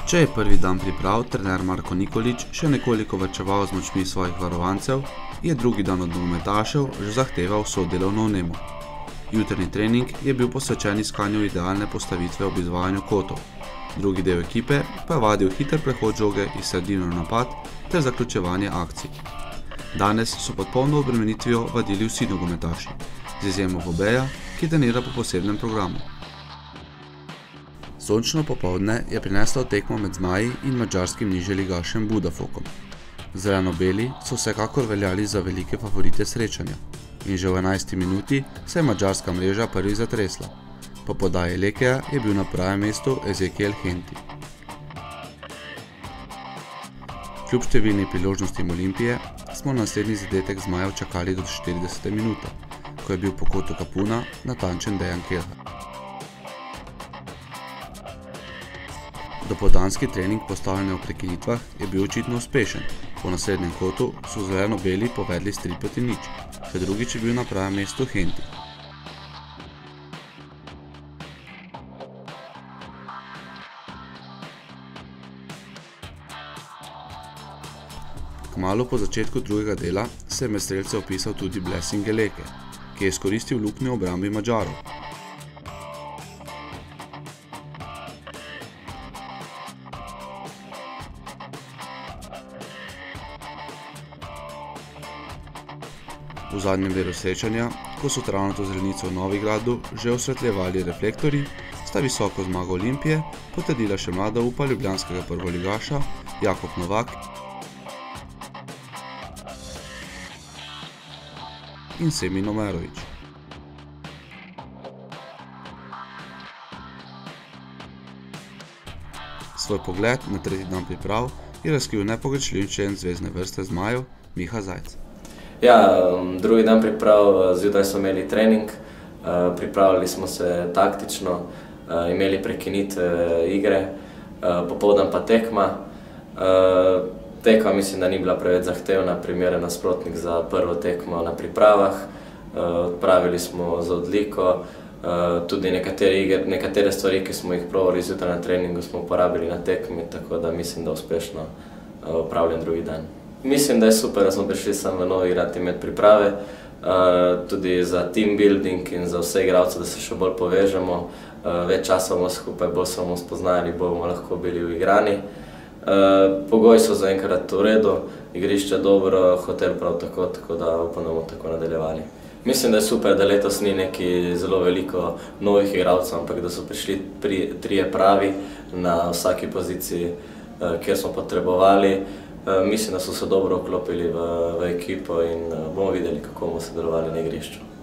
Če je prvi dan priprav trener Marko Nikolić še nekoliko varčeval z močmi svojih varovancev, je drugi dan od nogometašev že zahteval vso delovno vnemo. Jutrni trening je bil posvečen iskanju idealne postavitve ob izvajanju kotov, drugi del ekipe pa je vadil hiter prehod žoge iz sredine v napad ter zaključevanje akcij. Danes so pod polno obremenitvijo vadili vsi nogometaši, z izjemo Vobeja, ki trenira po posebnem programu. Sončno popoldne je prineslo tekmo med Zmaji in madžarskim nižjeligašem Budafokom. Zeleno-beli so vsekakor veljali za velike favorite srečanja in že v 11. minuti se je madžarska mreža prvi zatresla. Po podaji Lekeja je bil na pravem mestu Ezekiel Henti. Kljub številni priložnostim Olimpije smo na naslednji zadetek Zmajev čakali do 40. minute, ko je bil po kotu Kapuna natančen Dejan Kelhar. Dopoldanski trening postavljanja v prekinitvah je bil očitno uspešen. Po naslednjem kotu so zeleno-beli povedli s 3-0, še drugič je bil na pravem mestu Henti. Kmalu po začetku drugega dela se je med strelce vpisal tudi Blessing Geleke, ki je izkoristil luknjo v obrambi Madžarov. V zadnjem delu srečanja, ko so travnato zelenico v Novigradu že osvetljevali reflektorji, sta visoko zmago Olimpije potrdila še mlada upa ljubljanskega prvoligaša Jakob Novak in Semin Omerović. Svoj pogled na tretji dan priprav je razkril nepogrešljiv člen zvezdne vrste Zmajev Miha Zajc. Ja, drugi dan priprav, zjutraj smo imeli trening, pripravljali smo se taktično, imeli prekinitve igre, popoldan pa tekma. Tekma mislim, da ni bila preveč zahtevna, primeren nasprotnik za prvo tekmo na pripravah. Odpravili smo za odliko, tudi nekatere stvari, ki smo jih probali zjutraj na treningu, smo uporabili na tekmi, tako da mislim, da uspešno opravljen drugi dan. Mislim, da je super, da smo prišli sem v Novigrad imeti priprave, tudi za team building in za vse igralce, da se še bolj povežemo, več časa bomo skupaj, bolj se bomo spoznali, bolj bomo lahko bili uigrani. Pogoji so zaenkrat v redu, igrišče dobro, hotel prav tako, tako da upam, da bomo tako nadaljevali. Mislim, da je super, da letos ni neki zelo veliko novih igralcev, ampak da so prišli trije pravi na vsaki poziciji, kjer smo potrebovali. Mislim, da so se dobro vklopili v ekipo in bomo videli, kako bomo sodelovali na igrišču.